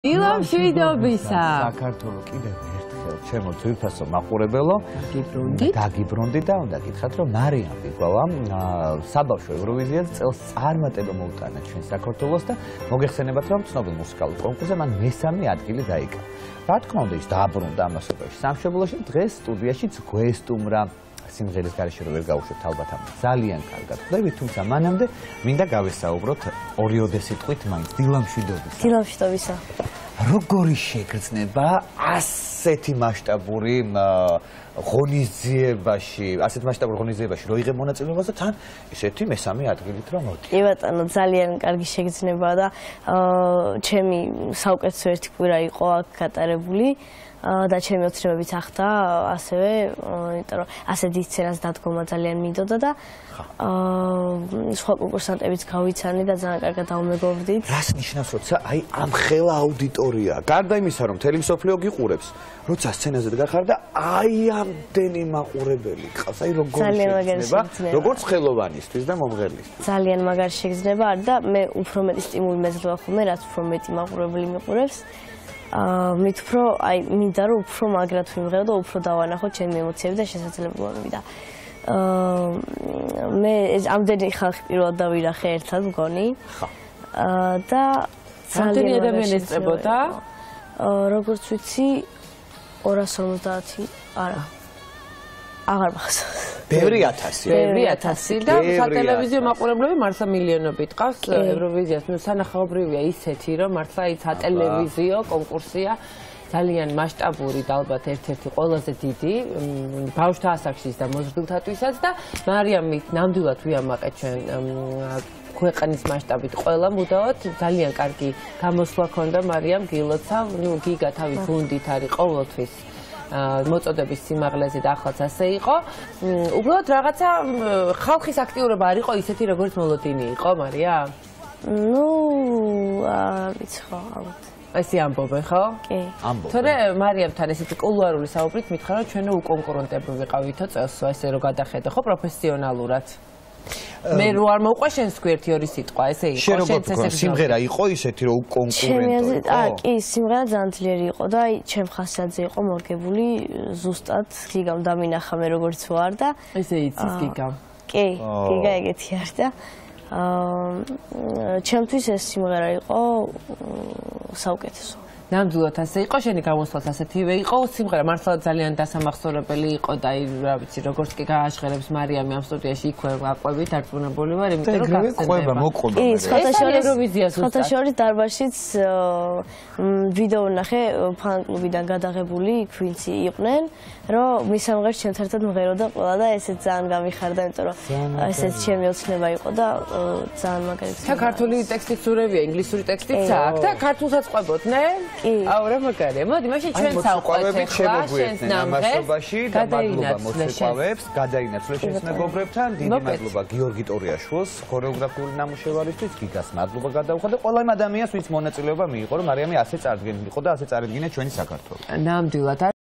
დილა მშვიდობისა. საქართველო კიდევ ერთხელ ჩემო ძვირფასო მაყურებელო დაგიბრუნდით და უნდა გითხრათ რომ მარიამ ბიგვავამ საბავშვო ევროვიზიას წელს წარმატება მოუტანა ჩვენ საქართველოს და მოგეხსენებათ რომ ცნობილ მუსიკალურ კონკურსზე მან მესამე ადგილი დაიკავა. რა თქმა უნდა ის დააბრუნდა ამასობაში სამშობლოში დღეს სტუდიაში გვესტუმრა სიმღერის გარეშე რომ ვერ გავუშვებთ ალბათ ამ ძალიან კარგად ხვდებით თუმცა მანამდე მინდა გავესაუბროთ ორიოდე სიტყვით მაინც დილა მშვიდობისა. დილა მშვიდობისა. როგორი შეგრძნება ასეთი მასშტაბური ღონისძიებაში რო იღებ მონაწილეობას და თან ისეთი მესამე ადგილით რომ მოდი. კი ბატონო, ძალიან კარგი შეგრძნება და ჩემი საუკეთესო ერთი კვირა იყო აქ გატარებული. და ჩემი ოცნებებიც ახდა ასევე, იმიტომ რომ ასე დიდ სცენას დადგომა ძალიან მინდოდა და სხვა კონკურსანტებიც გავიცანი და ძალიან კარგად დავმეგობრდით. რას ნიშნავს, როცა აი ამ ხელა აუდიტორია, გარდა იმისა რომ მთელი მსოფლიო გიყურებს, როცა სცენაზე დგახარ და აი ამდენი მაყურებელი ყავს, აი როგორ შეგრძნება, როგორც ხელოვანისთვის და მომღერლისთვის. ძალიან მაგარი შეგრძნება არის და მე უფრო მეტი სტიმული მეძლევა ხოლმე, რაც უფრო მეტი მაყურებელი მიყურებს. მით უფრო აი მინდა რომ უფრო მაგრად ვიმღერო და უფრო დავანახო ჩემი ემოციები და შესაძლებლობები და მე ამდენი ხალხი პირველად დავირახე ერთად მგონი და რამდენი ადამიანი ესწრებოდა? როგორც ვიცი 250 არა აღარ მახსოვს. ბევრი ათასი და სატელევიზიო მაყურებლები მართლა მილიონობით ყავს ევროვიზიას. ნუ სანახაობრივია ისეთი რომ მართლა ის სატელევიზიო კონკურსია ძალიან მასშტაბური და ალბათ ერთ-ერთი ყველაზე დიდი ბავშვთა ასაკშიც და მოზრდილთათვისაც და მარიამით ნამდვილად ვიამაყეთ ჩვენ ქვეყნის მასშტაბით ყველა მუდაოდ ძალიან კარგი გამოსვლა ქონდა მარიამ გილოცავ ნუ გიგა თავის გუნდით არის ყოველთვის მოწოდების სიმაღლეზე და ახლაც ასე იყო. უბრალოდ რაღაცა ხალხის აქტიურობა არ იყო ისეთი როგორც მოლოდინი იყო მარია? ნუ ვიცი ხო ალბათ. ესე ამბობენ ხო? კი. თორე მარიამთან ესეთი კულუარული საუბრით მითხრა რომ ჩვენო უკონკურენტები ვიყავითო წელსო ესე რომ გადახედო ხო პროფესიონალურად. მე რო არ მოუყვა შენს გვერდი ორი სიტყვა ესე იყო შენ როგორ სიმღერა იყო ისეთი რომ კონკურენტო იყო? კი, სიმღერა ძალიან ძლიერი იყო და აი ჩემ ხასიათზე იყო მორგებული ზუსტად გიგამ დამინახა მე როგორც ვარ და ესე იცის გიგამ. კი, გიგა ეგეთი არის და ჩემთვის ეს სიმღერა იყო საუკეთესო. ნამდვილად ასე იყო, შენი გამოსვლაც ასეთივე იყო, სიმღერა მართლა ძალიან დასამახსოვრებელი იყო და აი რა ვიცი, როგორც კი გააშღერებს მარიამი ამ სტუდიაში იქვე აყვებით დარწმუნებული ვარ, იმიტომ რომ გახსენდება. კი, სხვათა შორის დარბაზშიც ვიდეო ნახე ფან-კლუბიდან გადაღებული, იქ ვინც იყვნენ, რომ მის სამღერს ჩემთან ერთად მღეროდა ყველა და ესეც ძალიან გამიხარდა, იმიტომ რომ ესეც ჩემი ოცნება იყო და ძალიან მაგარი. თან ქართული ტექსტიც ურევია, ინგლისური ტექსტიც აქვს და ქართულსაც ყვებოდნენ? აუ რა მაგარია. მოდი, მაშინ ჩვენ საუყვებით ახლა შენს ნამღერს. და მადლობა მოსწავლეებს, გადაინაცვლეს შენს მეგობრებთან. დიდი მადლობა გიორგი ტორიაშვილს, ქორეოგრაფიული ნამუშევარისთვის, გიგას მადლობა გადაუხადა და ყველა იმ ადამიანს, ვინც მონაწილეობა მიიღო, რომ მარიამი ასე წარდგენილიყო და ასე წარედგინა ჩვენი საქართველო. ნამდვილად